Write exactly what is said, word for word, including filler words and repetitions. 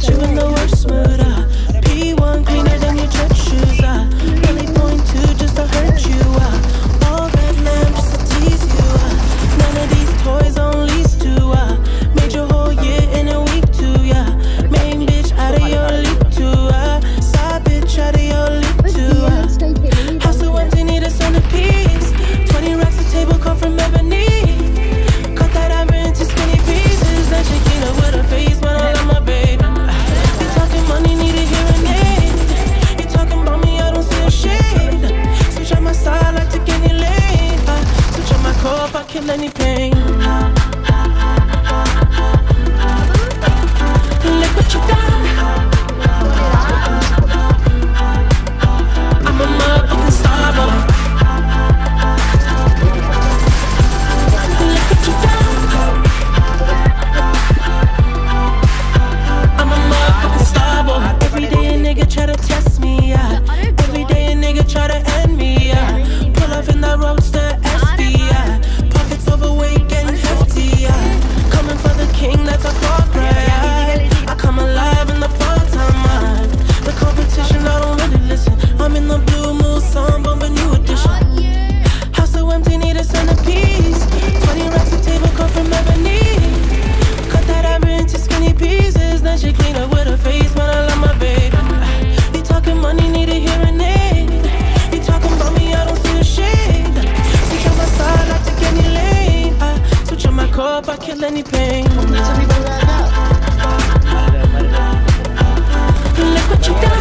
got you in the worst mood. Uh. P one cleaner than your church shoes. Uh. Only point two just to hurt you. Uh. All red lamp just to tease you. Uh. None of these toys on lease to. Uh. Made your whole year in a week too. Yeah. Main bitch out of your league too. Uh. Side bitch out of your league too. Uh. House so empty, need a centerpiece. Twenty racks a table come from ebony. Cut that ivory into skinny pieces. Then she clean up with her face, but I love my baby. You talking money, need a hearing aid. You talking about me, I don't see a shade. Switch on my side, like take any lane. uh, Switch on my core if I kill any pain. Look what you done. I'm a motherfucking star boy. Look what you done. I'm a motherfucking star boy. Every day a nigga try to test me, yeah. Every day a nigga try to end me, yeah. Pull up in that roadster S V, yeah. Pockets overweight, getting hefty, yeah. Coming for the king, that's a far cry, yeah. I come alive in the fun time, man. The competition, I don't really listen. I'm in the blue moon, song, bumping new edition. House so empty, need a centerpiece. Twenty racks a table come from ebony. Cut that ivory into skinny pieces. Then she clean up with her face, man, I love my baby. You talking money, need a hearing aid. You talking about me, I don't see a shade. Switch on my side, I take any lane. I switch on my core if I kill any pain. Look what you done.